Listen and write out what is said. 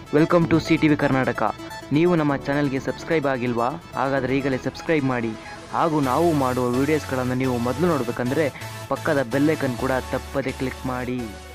Welcome to CTV Karnataka. ನೀವು ನಮ್ಮ ಚಾನೆಲ್ಗೆ ಸಬ್ಸ್ಕ್ರೈಬ್ ಆಗಿಲ್ವಾ? ಹಾಗಾದರೆ ಈಗಲೇ ಸಬ್ಸ್ಕ್ರೈಬ್ ಮಾಡಿ ಹಾಗೂ ನಾವು ಮಾಡುವ ವೀಡಿಯೋಸ್ಗಳನ್ನು ನೀವು ಮೊದಲು ನೋಡಬೇಕಂದ್ರೆ ಪಕ್ಕದ ಬೆಲ್ ಐಕನ್ ಕೂಡ ತಪ್ಪದೆ ಕ್ಲಿಕ್ ಮಾಡಿ.